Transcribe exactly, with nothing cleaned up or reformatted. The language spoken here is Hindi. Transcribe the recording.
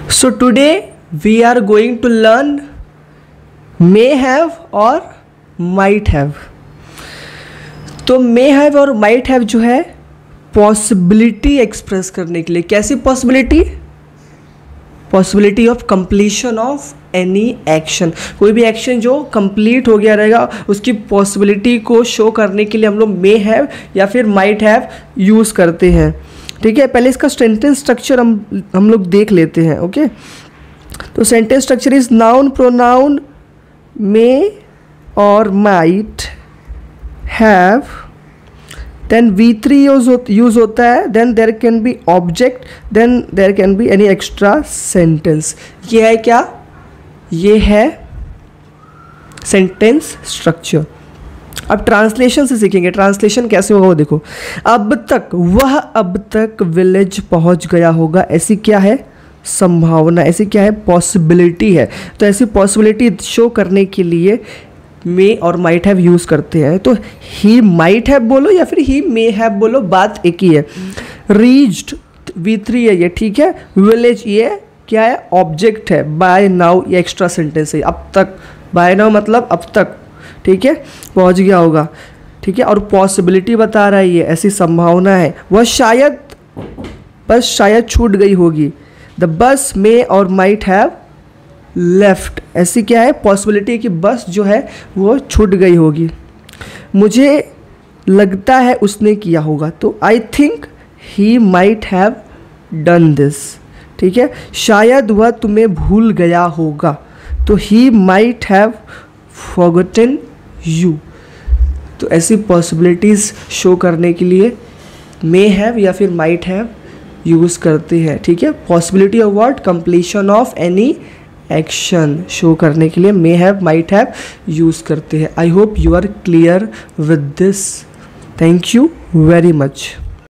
So today we are going to learn may have और might have। तो may have और might have जो है पॉसिबिलिटी एक्सप्रेस करने के लिए, कैसी possibility? Possibility of completion of any action. कोई भी एक्शन जो कंप्लीट हो गया रहेगा उसकी पॉसिबिलिटी को शो करने के लिए हम लोग मे हैव या फिर माइट हैव यूज़ करते हैं। ठीक है, पहले इसका सेंटेंस स्ट्रक्चर हम हम लोग देख लेते हैं। ओके, तो sentence structure is noun pronoun may और might have, then V three use use होता है, then there can be object, then there can be any extra sentence. ये है क्या? ये है सेंटेंस स्ट्रक्चर। अब ट्रांसलेशन से सीखेंगे। ट्रांसलेशन कैसे होगा वो देखो। अब तक, वह अब तक विलेज पहुंच गया होगा, ऐसी क्या है? संभावना। ऐसी क्या है? पॉसिबिलिटी है। तो ऐसी पॉसिबिलिटी शो करने के लिए मे और माइट हैव यूज़ करते हैं। तो ही माइट हैव बोलो या फिर ही मे हैव बोलो, बात एक ही है। रीच्ड वी थ्री है ये, ठीक है। विलेज ये क्या है? ऑब्जेक्ट है। बाय नाउ ये एक्स्ट्रा सेंटेंस है। अब तक, बाय नाउ मतलब अब तक, ठीक है, पहुंच गया होगा। ठीक है, और पॉसिबिलिटी बता रहा है ये, ऐसी संभावना है। वह शायद, बस शायद छूट गई होगी। द बस मे और माइट हैव लेफ्ट, ऐसी क्या है? पॉसिबिलिटी कि बस जो है वो छूट गई होगी। मुझे लगता है उसने किया होगा, तो I think he might have done this. ठीक है, शायद वह तुम्हें भूल गया होगा, तो he might have forgotten you. तो ऐसी पॉसिबिलिटीज़ शो करने के लिए मे हैव या फिर माइट हैव यूज़ करते हैं। ठीक है, possibility of what? Completion of any action show करने के लिए may have might have use करते हैं। I hope you are clear with this. Thank you very much.